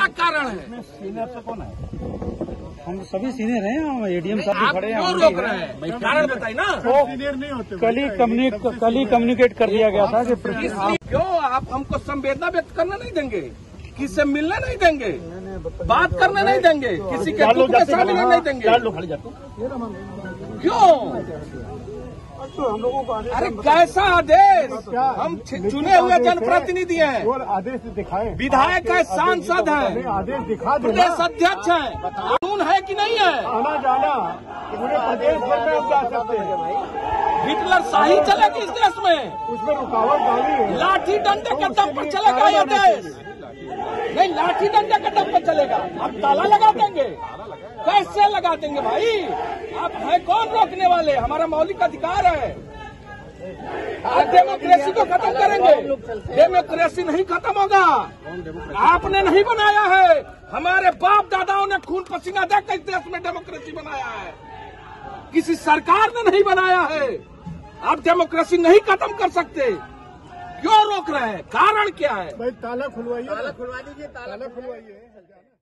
क्या कारण है? सीनियर से कौन है? हम सभी सीनियर हैं, हम एडीएम साहब भी आप खड़े हैं। क्यों रोक रहे हैं? कारण बताइए ना। सीनियर नहीं होते। कल ही कम्युनिकेट कर दिया गया था कि इसलिए क्यों आप हमको संवेदना व्यक्त करने नहीं देंगे, किसी से मिलने नहीं देंगे, बात करने नहीं देंगे, किसी के दुख में शामिल नहीं देंगे? क्यों? हम लोगों को अरे कैसा आदेश? हम चुने हुए जनप्रतिनिधि हैं, आदेश दिखाए। विधायक है, सांसद है, आदेश दिखा प्रदेश अध्यक्ष है, कानून है कि नहीं है? आना जाना पूरे प्रदेश भर में हम जा सकते हैं। हिटलर शाही चलेगी इस देश में? उसमें रुकावट डाली है। लाठी डंडे के दम पर चलेगा ये देश? नहीं, लाठी डंडे के दम पर चलेगा। आप ताला लगा देंगे? कैसे लगा देंगे भाई? आप है कौन रोकने वाले? हमारा मौलिक अधिकार है। आप डेमोक्रेसी को खत्म करेंगे? डेमोक्रेसी नहीं खत्म होगा। आपने नहीं बनाया है, हमारे बाप दादाओं ने खून पसीना देकर इस देश में डेमोक्रेसी बनाया है। किसी सरकार ने नहीं बनाया है। आप डेमोक्रेसी नहीं खत्म कर सकते, क्यों रोक रहे हैं? कारण क्या है? भाई ताला खुलवाइए, ताला खुलवा दीजिए, ताला खुलवाइए।